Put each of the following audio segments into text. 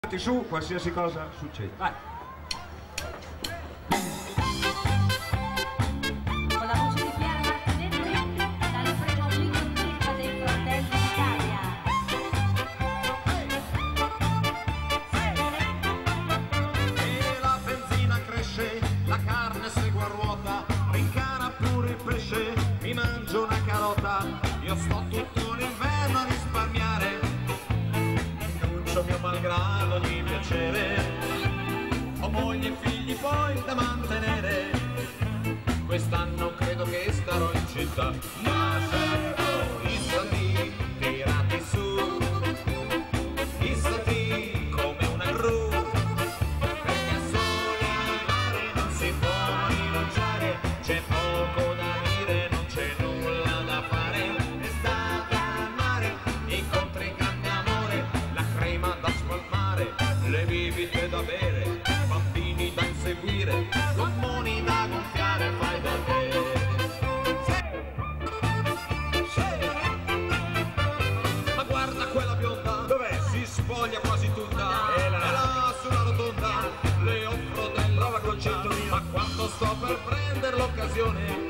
Su, qualsiasi cosa succede. Vai. Con la voce di Pier Martinetti, dal primo film dei Fratelli d'Italia. E la benzina cresce, la carne segue a ruota, rincana pure il pesce, mi mangio una carota, io sto tutto l'inverno a risparmiare, rinuncio mio malgrado di piacere, ho moglie e figli poi da mantenere, quest'anno credo che starò in città, ma certo i soldi tirati su, i soldi come una gru, perché sole al mare non si può rinunciare, c'è poco da dire, non c'è nulla da fare, estate al mare, incontri grande amore, la crema da spalmare, le bibite da bere, bambini da inseguire, gommoni da gonfiare, fai da te. Ma guarda quella bionda, dov'è? Si spoglia quasi tutta, è là sulla rotonda, le offro della concetto, ma quando sto per prendere l'occasione,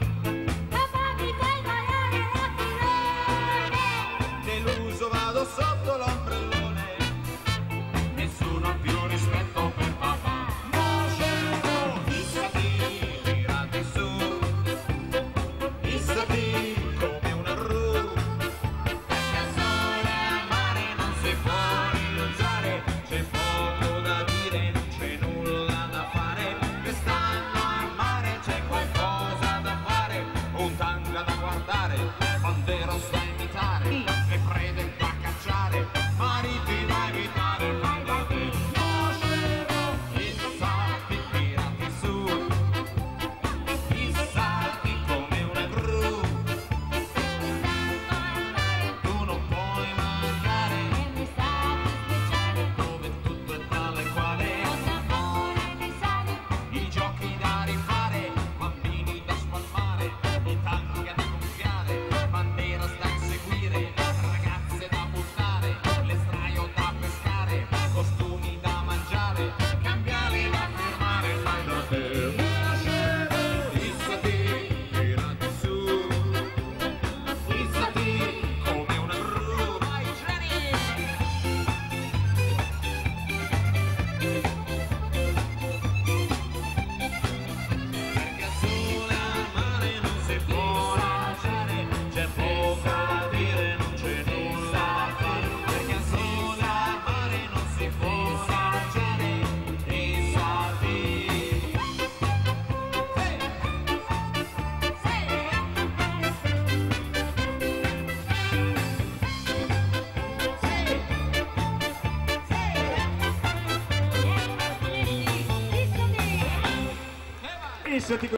deluso vado sotto l'ombrellone, nessuno ha più rispetto per papà. Moscerò, fissati, tirati su, fissati come una gru, perché al sole al mare non si può rinunciare, c'è poco da dire, non c'è nulla da fare, quest'anno al mare c'è qualcosa da fare, un tanga da guardare, banderos da imitare, e prede da cacciare, mariti da evitare, fai da te. Moscerò, fissati, tirati su, fissati come una gru, tu non puoi mancare, dove tutto è tale quale, i giochi da rifare, bambini da spalmare, i tanga da gonfiare, banderas da inseguire, ragazze da buttare, l'estraio da pescare, costumi da mangiare, cambiali da firmare, fai da te. Moscerò, fissati, tirati su, fissati come una gru, vai Jenny! Perché al sole al mare non si può lasciare, c'è poco da dire, non c'è nulla da fare, perché al sole al mare non si può lasciare, i soldi. Fissati.